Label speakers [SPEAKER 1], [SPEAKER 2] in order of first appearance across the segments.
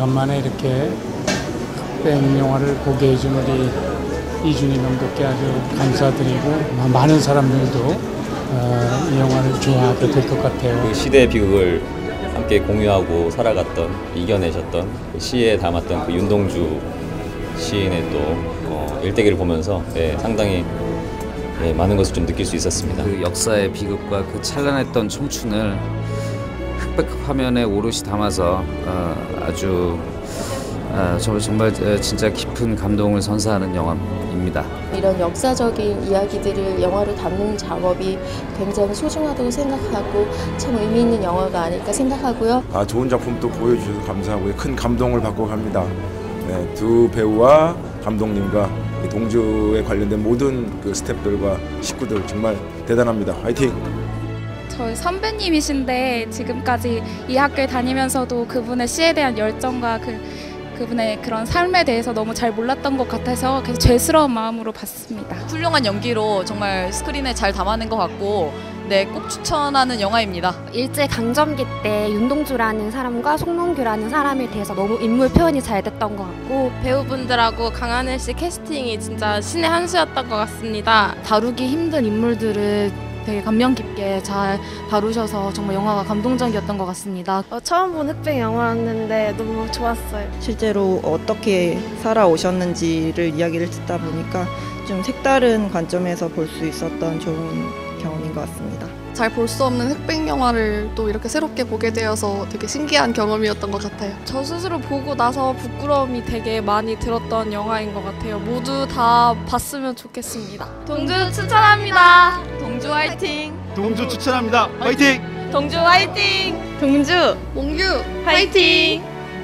[SPEAKER 1] 오래간만에 이렇게 흑백 영화를 보게 해준 우리 이준희 감독께 아주 감사드리고 많은 사람들도 이 영화를 좋아하게 될 것 같아요.
[SPEAKER 2] 그 시대의 비극을 함께 공유하고 살아갔던, 이겨내셨던 그 시에 담았던 그 윤동주 시인의 또 일대기를 보면서 상당히 많은 것을 좀 느낄 수 있었습니다.
[SPEAKER 3] 그 역사의 비극과 그 찬란했던 청춘을 흑백 화면에 오롯이 담아서 아주 정말 진짜 깊은 감동을 선사하는 영화입니다.
[SPEAKER 4] 이런 역사적인 이야기들을 영화로 담는 작업이 굉장히 소중하다고 생각하고 참 의미 있는 영화가 아닐까 생각하고요.
[SPEAKER 5] 좋은 작품 또 보여주셔서 감사하고요. 큰 감동을 받고 갑니다. 네, 두 배우와 감독님과 동주에 관련된 모든 그 스태프들과 식구들 정말 대단합니다. 화이팅!
[SPEAKER 6] 저희 선배님이신데 지금까지 이 학교에 다니면서도 그분의 시에 대한 열정과 그분의 그런 삶에 대해서 너무 잘 몰랐던 것 같아서 계속 죄스러운 마음으로 봤습니다.
[SPEAKER 7] 훌륭한 연기로 정말 스크린에 잘 담아낸 것 같고 꼭 추천하는 영화입니다.
[SPEAKER 8] 일제강점기 때 윤동주라는 사람과 송몽규라는 사람에 대해서 너무 인물 표현이 잘 됐던 것 같고
[SPEAKER 9] 배우분들하고 강하늘 씨 캐스팅이 진짜 신의 한 수였던 것 같습니다.
[SPEAKER 10] 다루기 힘든 인물들을 되게 감명 깊게 잘 다루셔서 정말 영화가 감동적이었던 것 같습니다.
[SPEAKER 9] 처음 본 흑백 영화였는데 너무 좋았어요.
[SPEAKER 11] 실제로 어떻게 살아오셨는지를 이야기를 듣다 보니까 좀 색다른 관점에서 볼 수 있었던 좋은 경험인 것 같습니다.
[SPEAKER 12] 잘 볼 수 없는 흑백 영화를 또 이렇게 새롭게 보게 되어서 되게 신기한 경험이었던 것 같아요.
[SPEAKER 9] 저 스스로 보고 나서 부끄러움이 되게 많이 들었던 영화인 것 같아요. 모두 다 봤으면 좋겠습니다.
[SPEAKER 7] 동주 추천합니다. 동주 화이팅!
[SPEAKER 13] 동주 추천합니다. 화이팅!
[SPEAKER 9] 동주 화이팅!
[SPEAKER 12] 동주, 몽규 화이팅!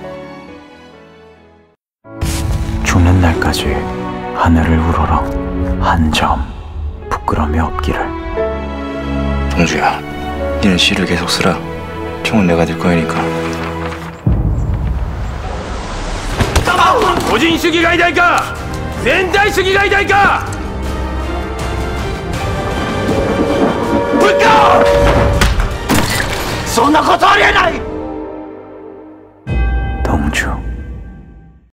[SPEAKER 14] 죽는 날까지 하늘을 우러러 한 점 부끄러움이 없기를.
[SPEAKER 15] 동주야, 니는 시를 계속 쓰라. 총은 내가 들 거니까.
[SPEAKER 13] 고진주기가 이다니까! 젠다이주기가 이다니까! 불가! そんなことありえない!